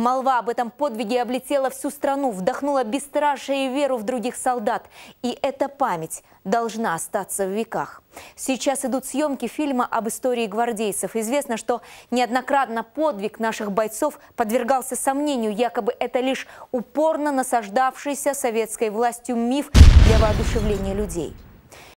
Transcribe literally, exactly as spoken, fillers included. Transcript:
Молва об этом подвиге облетела всю страну, вдохнула бесстрашие и веру в других солдат. И эта память должна остаться в веках. Сейчас идут съемки фильма об истории гвардейцев. Известно, что неоднократно подвиг наших бойцов подвергался сомнению. Якобы это лишь упорно насаждавшийся советской властью миф для воодушевления людей.